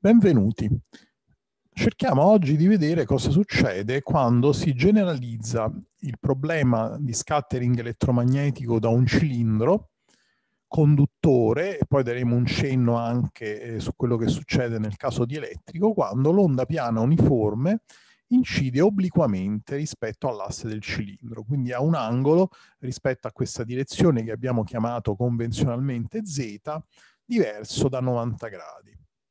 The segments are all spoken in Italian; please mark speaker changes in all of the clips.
Speaker 1: Benvenuti. Cerchiamo oggi di vedere cosa succede quando si generalizza il problema di scattering elettromagnetico da un cilindro conduttore, e poi daremo un cenno anche su quello che succede nel caso di elettrico, quando l'onda piana uniforme incide obliquamente rispetto all'asse del cilindro, quindi a un angolo rispetto a questa direzione che abbiamo chiamato convenzionalmente Z, diverso da 90 gradi.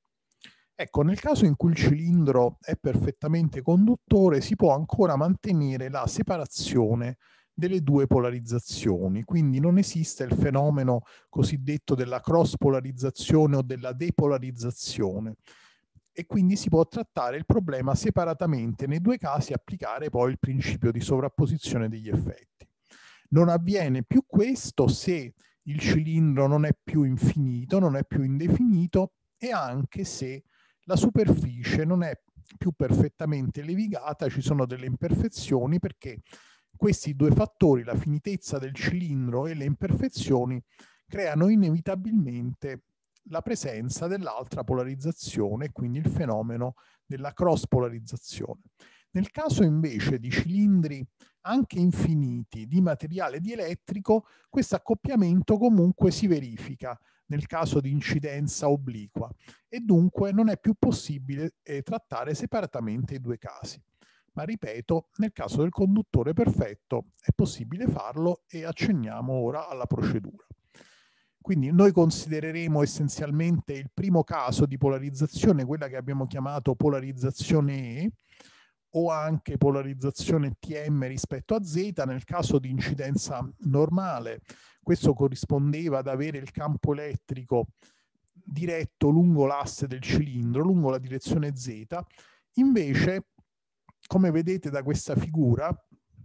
Speaker 1: Ecco, nel caso in cui il cilindro è perfettamente conduttore, si può ancora mantenere la separazione delle due polarizzazioni, quindi non esiste il fenomeno cosiddetto della cross polarizzazione o della depolarizzazione, e quindi si può trattare il problema separatamente nei due casi e applicare poi il principio di sovrapposizione degli effetti. Non avviene più questo se il cilindro non è più infinito, non è più indefinito, e anche se la superficie non è più perfettamente levigata, ci sono delle imperfezioni, perché questi due fattori, la finitezza del cilindro e le imperfezioni, creano inevitabilmente la presenza dell'altra polarizzazione, quindi il fenomeno della cross polarizzazione. Nel caso invece di cilindri anche infiniti di materiale dielettrico, questo accoppiamento comunque si verifica nel caso di incidenza obliqua, e dunque non è più possibile trattare separatamente i due casi. Ma ripeto, nel caso del conduttore perfetto è possibile farlo, e accenniamo ora alla procedura. Quindi noi considereremo essenzialmente il primo caso di polarizzazione, quella che abbiamo chiamato polarizzazione E, o anche polarizzazione TM rispetto a Z nel caso di incidenza normale. Questo corrispondeva ad avere il campo elettrico diretto lungo l'asse del cilindro, lungo la direzione Z. Invece, come vedete da questa figura,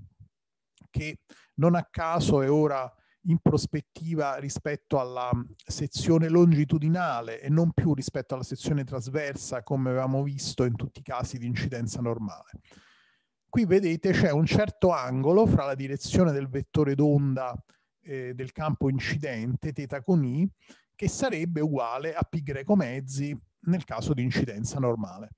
Speaker 1: che non a caso è ora in prospettiva rispetto alla sezione longitudinale e non più rispetto alla sezione trasversa, come avevamo visto in tutti i casi di incidenza normale. Qui vedete c'è un certo angolo fra la direzione del vettore d'onda del campo incidente, θ con I, che sarebbe uguale a π greco mezzi nel caso di incidenza normale.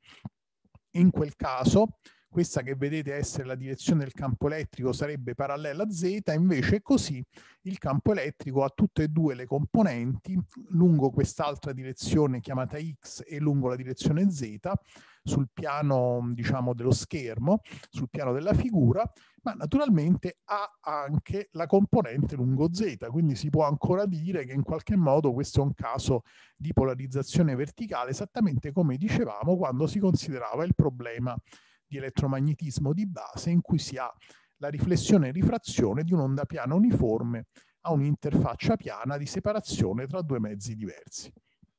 Speaker 1: In quel caso, questa che vedete essere la direzione del campo elettrico sarebbe parallela a Z, invece è così: il campo elettrico ha tutte e due le componenti lungo quest'altra direzione chiamata X e lungo la direzione Z sul piano, diciamo, dello schermo, sul piano della figura, ma naturalmente ha anche la componente lungo Z, quindi si può ancora dire che in qualche modo questo è un caso di polarizzazione verticale, esattamente come dicevamo quando si considerava il problema di elettromagnetismo di base, in cui si ha la riflessione e rifrazione di un'onda piana uniforme a un'interfaccia piana di separazione tra due mezzi diversi.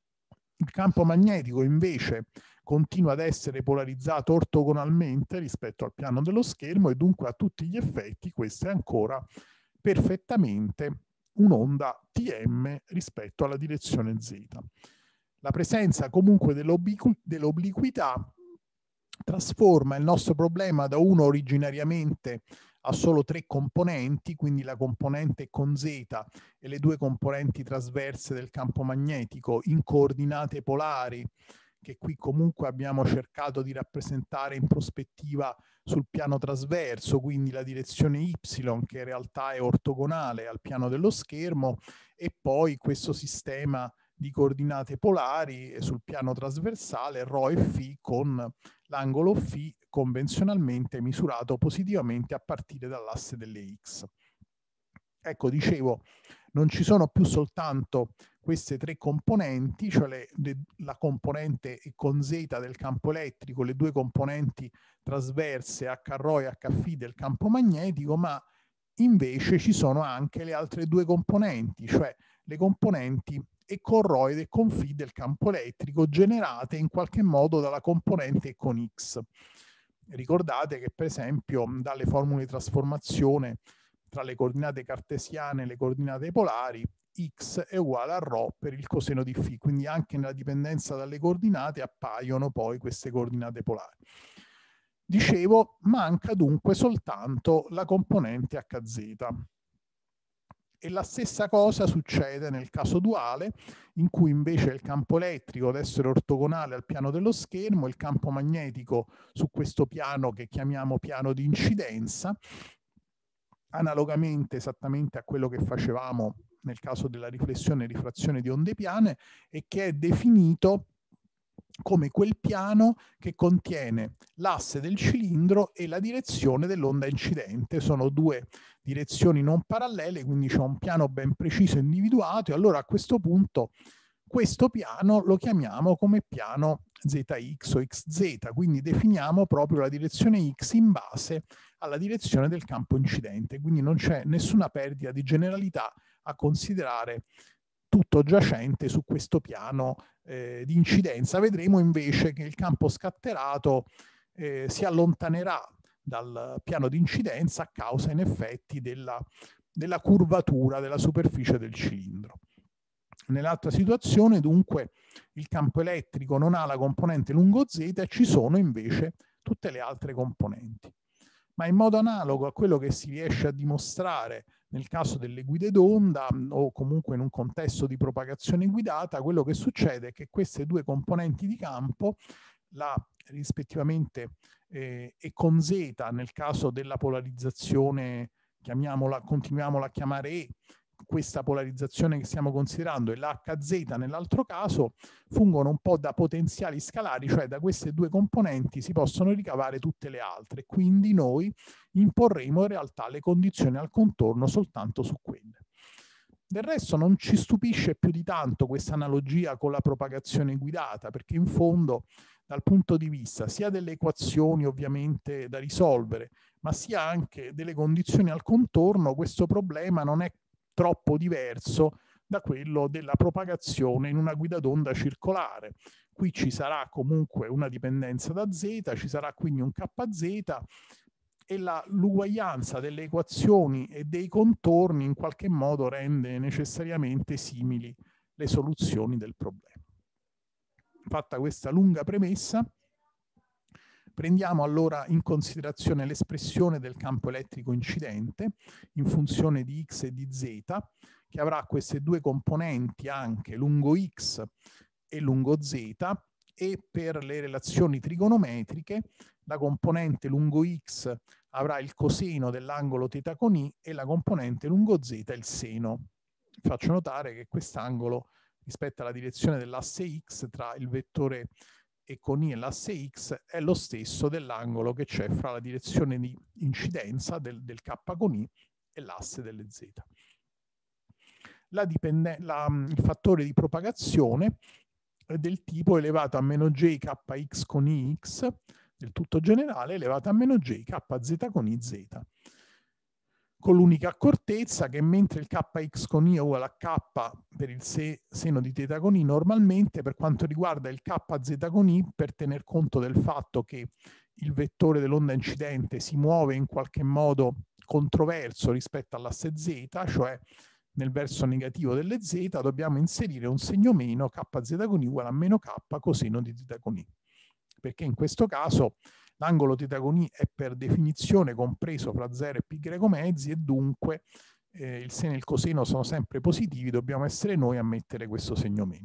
Speaker 1: Il campo magnetico invece continua ad essere polarizzato ortogonalmente rispetto al piano dello schermo, e dunque a tutti gli effetti questa è ancora perfettamente un'onda TM rispetto alla direzione Z. La presenza comunque dell'obliquità trasforma il nostro problema da uno originariamente a solo tre componenti, quindi la componente con Z e le due componenti trasverse del campo magnetico, in coordinate polari, che qui comunque abbiamo cercato di rappresentare in prospettiva sul piano trasverso, quindi la direzione Y, che in realtà è ortogonale al piano dello schermo, e poi questo sistema di coordinate polari sul piano trasversale ρ e φ, con l'angolo φ convenzionalmente misurato positivamente a partire dall'asse delle X. Ecco, dicevo, non ci sono più soltanto queste tre componenti, cioè la componente con Z del campo elettrico, le due componenti trasverse Hρ e Hφ del campo magnetico, ma invece ci sono anche le altre due componenti, cioè le componenti e con ρ e con φ del campo elettrico, generate in qualche modo dalla componente e con X. Ricordate che per esempio dalle formule di trasformazione tra le coordinate cartesiane e le coordinate polari, X è uguale a ρ per il coseno di φ, quindi anche nella dipendenza dalle coordinate appaiono poi queste coordinate polari. Dicevo, manca dunque soltanto la componente Hz. E la stessa cosa succede nel caso duale, in cui invece il campo elettrico deve essere ortogonale al piano dello schermo, il campo magnetico su questo piano che chiamiamo piano di incidenza, analogamente esattamente a quello che facevamo nel caso della riflessione e rifrazione di onde piane, e che è definito come quel piano che contiene l'asse del cilindro e la direzione dell'onda incidente. Sono due direzioni non parallele, quindi c'è un piano ben preciso individuato, e allora a questo punto questo piano lo chiamiamo come piano ZX o XZ, quindi definiamo proprio la direzione X in base alla direzione del campo incidente, quindi non c'è nessuna perdita di generalità a considerare tutto giacente su questo piano di incidenza. Vedremo invece che il campo scatterato si allontanerà dal piano di incidenza a causa in effetti della curvatura della superficie del cilindro. Nell'altra situazione, dunque, il campo elettrico non ha la componente lungo Z e ci sono invece tutte le altre componenti. Ma in modo analogo a quello che si riesce a dimostrare nel caso delle guide d'onda o comunque in un contesto di propagazione guidata, quello che succede è che queste due componenti di campo, la rispettivamente E con Z nel caso della polarizzazione, continuiamola a chiamare E, questa polarizzazione che stiamo considerando, e l'HZ nell'altro caso, fungono un po' da potenziali scalari, cioè da queste due componenti si possono ricavare tutte le altre, quindi noi imporremo in realtà le condizioni al contorno soltanto su quelle. Del resto non ci stupisce più di tanto questa analogia con la propagazione guidata, perché in fondo dal punto di vista sia delle equazioni ovviamente da risolvere, ma sia anche delle condizioni al contorno, questo problema non è troppo diverso da quello della propagazione in una guida d'onda circolare. Qui ci sarà comunque una dipendenza da Z, ci sarà quindi un KZ, e l'uguaglianza delle equazioni e dei contorni in qualche modo rende necessariamente simili le soluzioni del problema. Fatta questa lunga premessa, prendiamo allora in considerazione l'espressione del campo elettrico incidente in funzione di X e di Z, che avrà queste due componenti anche lungo X e lungo Z, e per le relazioni trigonometriche la componente lungo X avrà il coseno dell'angolo θ con I e la componente lungo Z il seno. Faccio notare che quest'angolo rispetto alla direzione dell'asse X tra il vettore E con I e l'asse X è lo stesso dell'angolo che c'è fra la direzione di incidenza del K con I e l'asse delle Z. Il fattore di propagazione è del tipo elevato a meno j kx con ix, del tutto generale, elevato a meno j kz con iz, con l'unica accortezza che mentre il kx con i è uguale a k per il seno di θ con i, normalmente per quanto riguarda il kz con i, per tener conto del fatto che il vettore dell'onda incidente si muove in qualche modo controverso rispetto all'asse z, cioè nel verso negativo delle z, dobbiamo inserire un segno meno, kz con i uguale a meno k coseno di θ con i, perché in questo caso l'angolo θ con i è per definizione compreso fra 0 e π mezzi, e dunque il seno e il coseno sono sempre positivi, dobbiamo essere noi a mettere questo segno meno.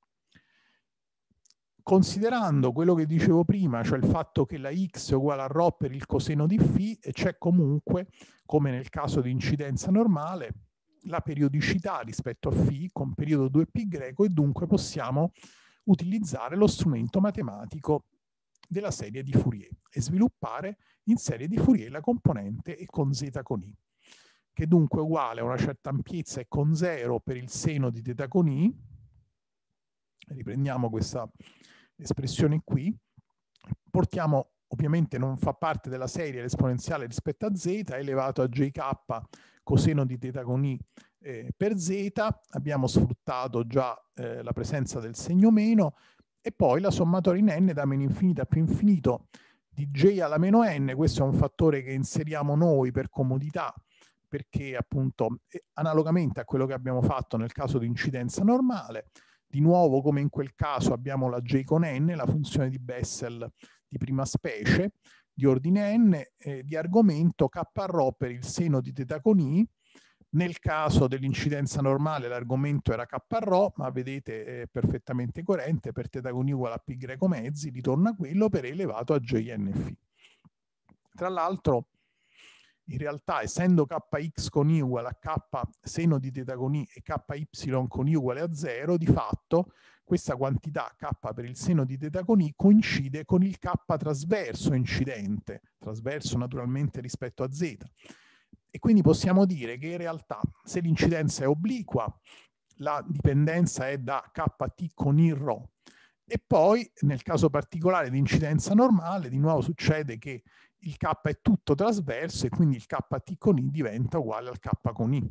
Speaker 1: Considerando quello che dicevo prima, cioè il fatto che la x è uguale a ρ per il coseno di φ, e c'è comunque, come nel caso di incidenza normale, la periodicità rispetto a φ con periodo 2π, e dunque possiamo utilizzare lo strumento matematico della serie di Fourier e sviluppare in serie di Fourier la componente E con Z con I, che dunque è uguale a una certa ampiezza E con 0 per il seno di θ con I. Riprendiamo questa espressione qui, portiamo, ovviamente non fa parte della serie l'esponenziale rispetto a z, elevato a jk coseno di θ con i per z, abbiamo sfruttato già la presenza del segno meno, e poi la sommatoria in n da meno infinito a più infinito di j alla meno n. Questo è un fattore che inseriamo noi per comodità, perché appunto analogamente a quello che abbiamo fatto nel caso di incidenza normale, di nuovo come in quel caso abbiamo la j con n, la funzione di Bessel di prima specie, di ordine n, di argomento k ρ per il seno di θ con i, Nel caso dell'incidenza normale l'argomento era K-ρ, ma vedete è perfettamente coerente, per θ con i uguale a π greco mezzi ritorna quello per elevato a JNF. Tra l'altro, in realtà, essendo kx con i uguale a k seno di θ con i e ky con i uguale a 0, di fatto questa quantità k per il seno di θ con i coincide con il k trasverso incidente, trasverso naturalmente rispetto a z. E quindi possiamo dire che in realtà se l'incidenza è obliqua, la dipendenza è da kt con i ρ. E poi nel caso particolare di incidenza normale, di nuovo succede che il K è tutto trasverso e quindi il Kt con I diventa uguale al K con I,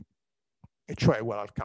Speaker 1: e cioè uguale al K.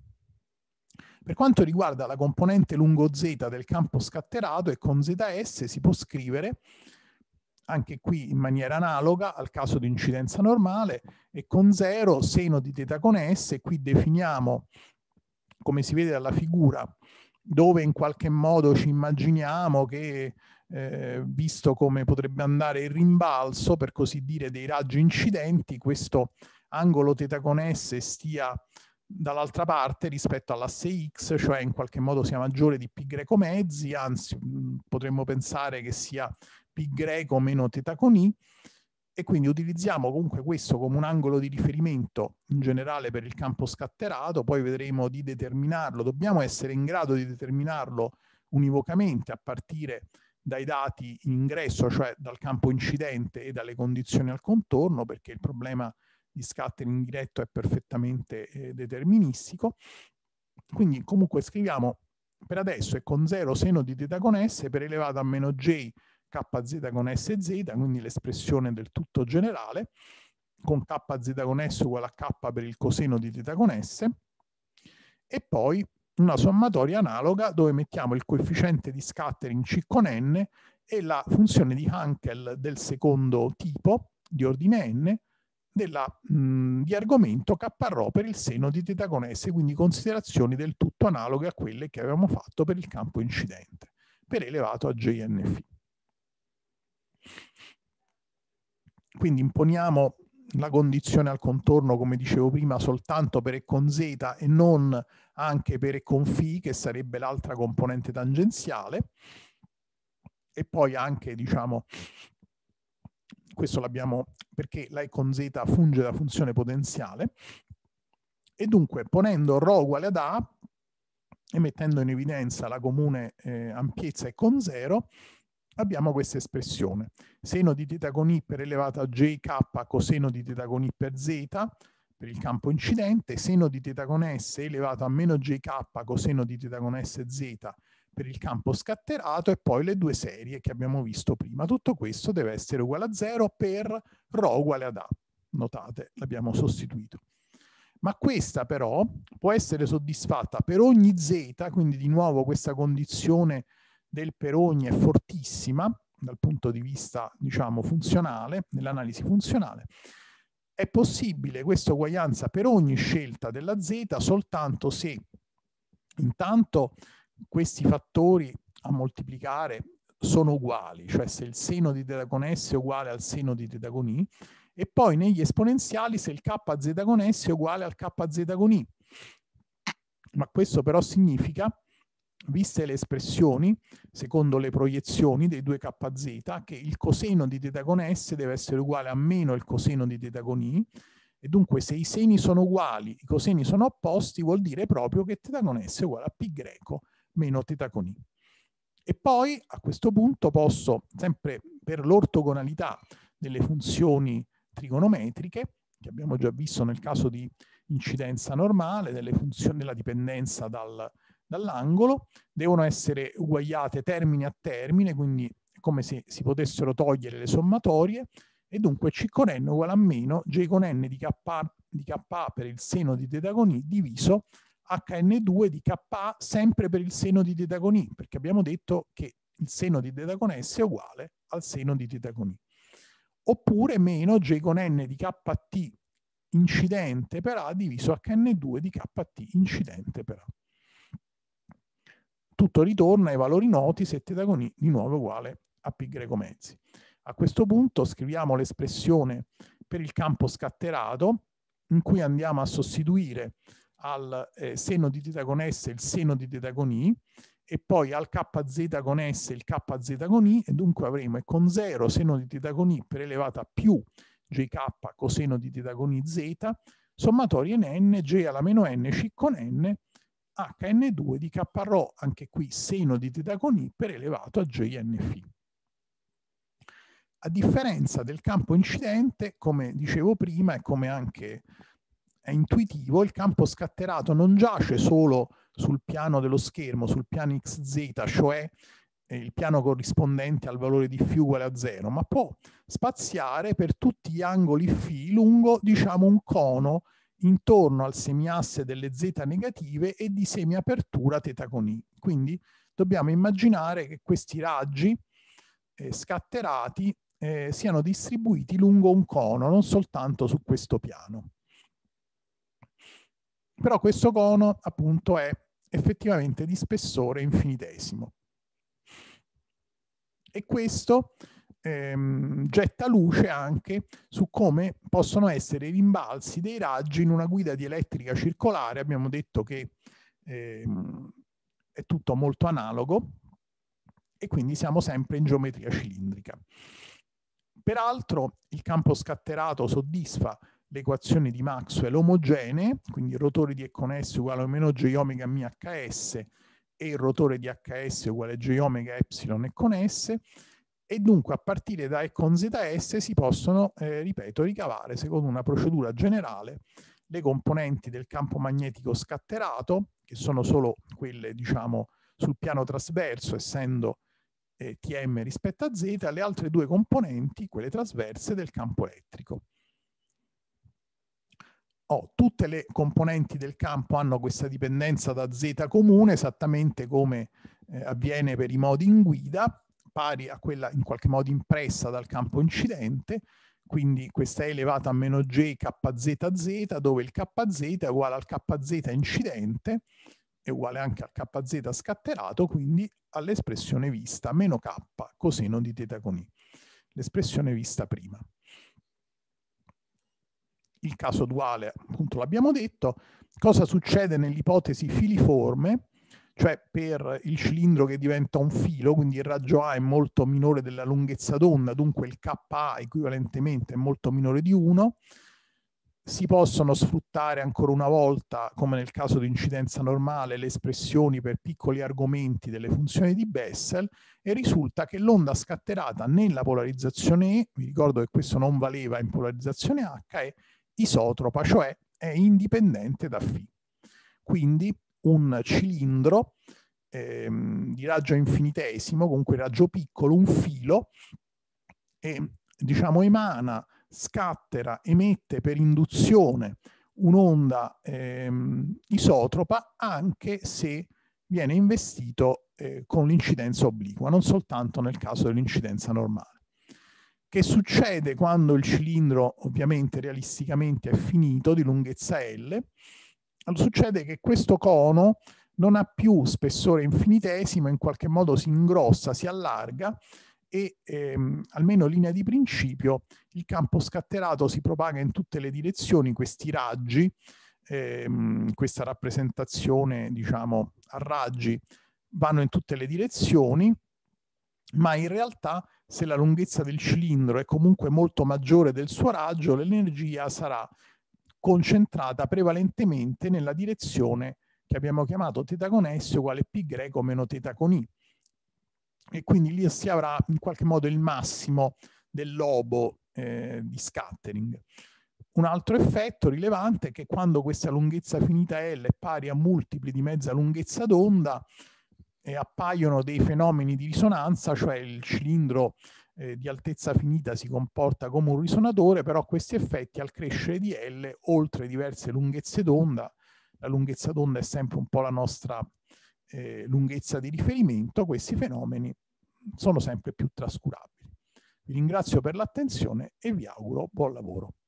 Speaker 1: Per quanto riguarda la componente lungo Z del campo scatterato, e con ZS si può scrivere anche qui in maniera analoga al caso di incidenza normale, e con 0 seno di θ con S, e qui definiamo, come si vede dalla figura, dove in qualche modo ci immaginiamo che, visto come potrebbe andare il rimbalzo, per così dire, dei raggi incidenti, questo angolo θ con S stia dall'altra parte rispetto all'asse X, cioè in qualche modo sia maggiore di π greco mezzi, anzi potremmo pensare che sia π greco meno θ con I, e quindi utilizziamo comunque questo come un angolo di riferimento in generale per il campo scatterato. Poi vedremo di determinarlo, dobbiamo essere in grado di determinarlo univocamente a partire dai dati in ingresso, cioè dal campo incidente e dalle condizioni al contorno, perché il problema di scattering diretto è perfettamente deterministico. Quindi comunque scriviamo per adesso è con 0 seno di θ con S per elevato a meno j kz con sz, quindi l'espressione del tutto generale, con kz con S uguale a k per il coseno di θ con S, e poi una sommatoria analoga dove mettiamo il coefficiente di scattering C con n e la funzione di Hankel del secondo tipo, di ordine n, di argomento K-ρ per il seno di θ con S, quindi considerazioni del tutto analoghe a quelle che avevamo fatto per il campo incidente, per elevato a JNF. Quindi imponiamo la condizione al contorno, come dicevo prima, soltanto per E con Z e non anche per E con φ, che sarebbe l'altra componente tangenziale. E poi anche, diciamo, questo l'abbiamo perché la E con Z funge da funzione potenziale. E dunque, ponendo ρ uguale ad A e mettendo in evidenza la comune ampiezza E con 0, abbiamo questa espressione. Seno di θ con I per elevato a jk coseno di θ con I per z per il campo incidente, seno di θ con S elevato a meno jk coseno di θ con S z per il campo scatterato, e poi le due serie che abbiamo visto prima. Tutto questo deve essere uguale a 0 per ρ uguale ad A. Notate, l'abbiamo sostituito. Ma questa però può essere soddisfatta per ogni z, quindi di nuovo questa condizione del per ogni è fortissima dal punto di vista, diciamo, funzionale, nell'analisi funzionale. È possibile questa uguaglianza per ogni scelta della z soltanto se intanto questi fattori a moltiplicare sono uguali, cioè se il seno di θ con S è uguale al seno di θ con I, e poi negli esponenziali se il kz con S è uguale al kz con I. Ma questo però significa, viste le espressioni, secondo le proiezioni dei due kz, che il coseno di θ con S deve essere uguale a meno il coseno di θ con I, e dunque se i seni sono uguali, i coseni sono opposti, vuol dire proprio che θ con S è uguale a π greco meno θ con I. E poi a questo punto posso, sempre per l'ortogonalità delle funzioni trigonometriche, che abbiamo già visto nel caso di incidenza normale, delle funzioni della dipendenza dall'angolo, devono essere uguagliate termine a termine, quindi è come se si potessero togliere le sommatorie, e dunque C con n uguale a meno J con n di Ka per il seno di θ con I diviso Hn2 di Ka sempre per il seno di θ con I, perché abbiamo detto che il seno di θ con S è uguale al seno di θ con I. Oppure meno J con n di Kt incidente per A diviso Hn2 di Kt incidente per A. Tutto ritorna ai valori noti se θ con I di nuovo è uguale a π greco mezzi. A questo punto scriviamo l'espressione per il campo scatterato, in cui andiamo a sostituire al seno di θ con S il seno di θ con I, e poi al kz con S il kz con I, e dunque avremo con 0 seno di θ con I per elevata a più jk coseno di θ con I z, sommatoria in n, j alla meno n, c con n, hn2 di k rho, anche qui seno di θ con I per elevato a jnφ. A differenza del campo incidente, come dicevo prima e come anche è intuitivo, il campo scatterato non giace solo sul piano dello schermo, sul piano xz, cioè il piano corrispondente al valore di φ uguale a 0, ma può spaziare per tutti gli angoli φ lungo, diciamo, un cono intorno al semiasse delle z negative e di semiapertura θ con I. Quindi dobbiamo immaginare che questi raggi scatterati siano distribuiti lungo un cono, non soltanto su questo piano. Però questo cono appunto è effettivamente di spessore infinitesimo. E questo getta luce anche su come possono essere i rimbalzi dei raggi in una guida di elettrica circolare. Abbiamo detto che è tutto molto analogo e quindi siamo sempre in geometria cilindrica. Peraltro il campo scatterato soddisfa le equazioni di Maxwell omogenee, quindi il rotore di E con S uguale a meno J omega μ HS e il rotore di HS uguale a J omega epsilon E con S, e dunque a partire da E con ZS si possono, ripeto, ricavare secondo una procedura generale le componenti del campo magnetico scatterato, che sono solo quelle, diciamo, sul piano trasverso, essendo Tm rispetto a Z, le altre due componenti, quelle trasverse, del campo elettrico. Tutte le componenti del campo hanno questa dipendenza da Z comune, esattamente come avviene per i modi in guida, pari a quella in qualche modo impressa dal campo incidente, quindi questa è elevata a meno J kzz, dove il kz è uguale al kz incidente, è uguale anche al kz scatterato, quindi all'espressione vista meno k coseno di θ con I, l'espressione vista prima. Il caso duale, appunto, l'abbiamo detto. Cosa succede nell'ipotesi filiforme, cioè per il cilindro che diventa un filo, quindi il raggio A è molto minore della lunghezza d'onda, dunque il Ka equivalentemente è molto minore di 1, si possono sfruttare ancora una volta, come nel caso di incidenza normale, le espressioni per piccoli argomenti delle funzioni di Bessel, e risulta che l'onda scatterata nella polarizzazione E, vi ricordo che questo non valeva in polarizzazione H, è isotropa, cioè è indipendente da φ. Quindi un cilindro di raggio infinitesimo, comunque raggio piccolo, un filo, diciamo emana, scattera, emette per induzione un'onda isotropa anche se viene investito con l'incidenza obliqua, non soltanto nel caso dell'incidenza normale. Che succede quando il cilindro ovviamente realisticamente è finito di lunghezza L? Allora, succede che questo cono non ha più spessore infinitesimo, in qualche modo si ingrossa, si allarga e almeno in linea di principio il campo scatterato si propaga in tutte le direzioni, questi raggi, questa rappresentazione diciamo a raggi vanno in tutte le direzioni, ma in realtà se la lunghezza del cilindro è comunque molto maggiore del suo raggio, l'energia sarà concentrata prevalentemente nella direzione che abbiamo chiamato θ con S uguale π greco meno θ con I. E quindi lì si avrà in qualche modo il massimo del lobo di scattering. Un altro effetto rilevante è che quando questa lunghezza finita L è pari a multipli di mezza lunghezza d'onda, appaiono dei fenomeni di risonanza, cioè il cilindro di altezza finita si comporta come un risonatore, però questi effetti al crescere di L, oltre diverse lunghezze d'onda, la lunghezza d'onda è sempre un po' la nostra lunghezza di riferimento, questi fenomeni sono sempre più trascurabili. Vi ringrazio per l'attenzione e vi auguro buon lavoro.